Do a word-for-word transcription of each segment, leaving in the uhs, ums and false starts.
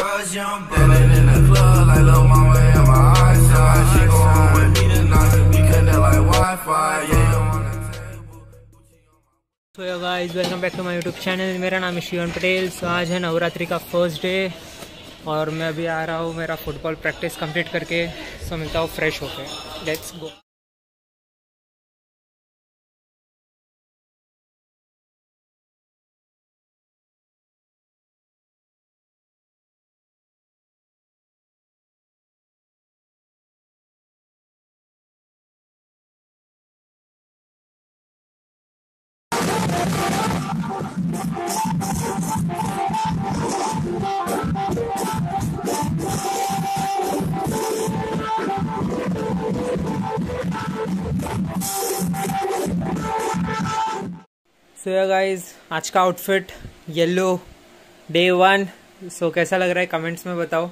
Dancing in the club like Lil Mama and my eyesight. She gon' with me tonight, we connect like Wi-Fi. Yeah, on the table. So yo guys, welcome back to my YouTube channel. मेरा नाम है Sivan Patel. So आज है नवरात्रि का first day और मैं अभी आ रहा हूँ मेरा फुटबॉल प्रैक्टिस कंप्लीट करके. सो मिलता हूँ फ्रेश होके. Let's go. सो या गाइज, आज का outfit yellow, day one. So कैसा लग रहा है कमेंट्स में बताओ.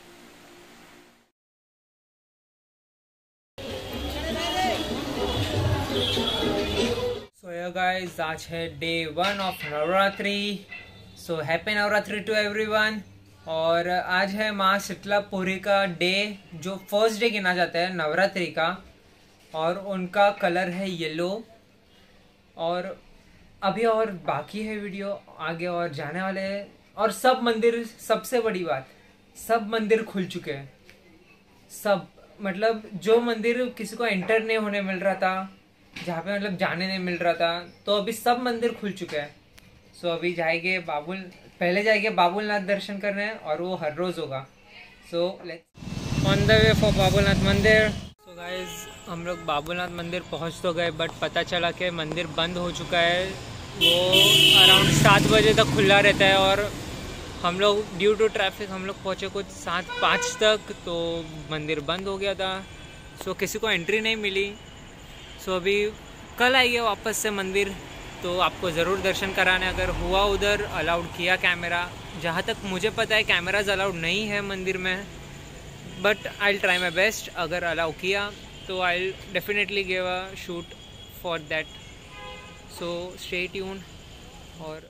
सो या गाइज, आज है day one of Navratri. So happy Navratri to everyone. और आज है माँ शीतला पूरी का डे, जो फर्स्ट डे गिना जाता है नवरात्रि का. और उनका कलर है येलो. और अभी और बाकी है वीडियो आगे और जाने वाले हैं. और सब मंदिर, सबसे बड़ी बात, सब मंदिर खुल चुके हैं. सब मतलब जो मंदिर किसी को एंटर नहीं होने मिल रहा था, जहाँ पे मतलब जाने नहीं मिल रहा था, तो अभी सब मंदिर खुल चुके हैं. सो अभी जाएंगे बाबुल पहले जाएंगे बाबुलनाथ दर्शन करने, और वो हर रोज होगा. So let's on the way for Babulnath मंदिर. सो गाइज, हम लोग बाबुलनाथ मंदिर पहुँच तो गए, बट पता चला कि मंदिर बंद हो चुका है. वो अराउंड सात बजे तक खुला रहता है और हम लोग ड्यू टू ट्रैफिक हम लोग पहुँचे कुछ सात पाँच तक, तो मंदिर बंद हो गया था. सो किसी को एंट्री नहीं मिली. सो अभी कल आइए वापस से मंदिर, तो आपको ज़रूर दर्शन कराने. अगर हुआ उधर अलाउड किया कैमरा, जहाँ तक मुझे पता है कैमराज अलाउड नहीं है मंदिर में, but I will try my best. अगर अलाउ किया तो I will definitely give a shoot for that. So stay tune. और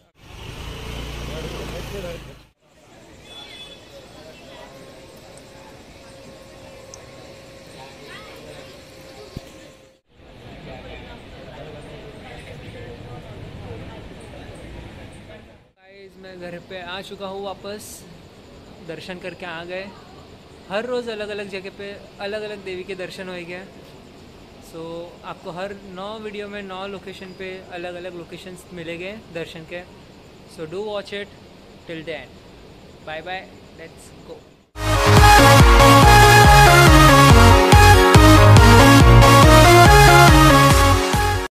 मैं घर पे आ चुका हूँ वापस. दर्शन करके आ गए. हर रोज़ अलग अलग जगह पे अलग अलग देवी के दर्शन हो गए. सो so, आपको हर नौ वीडियो में नौ लोकेशन पे अलग अलग लोकेशंस मिलेंगे दर्शन के. So do watch it till the end. Bye bye. Let's go.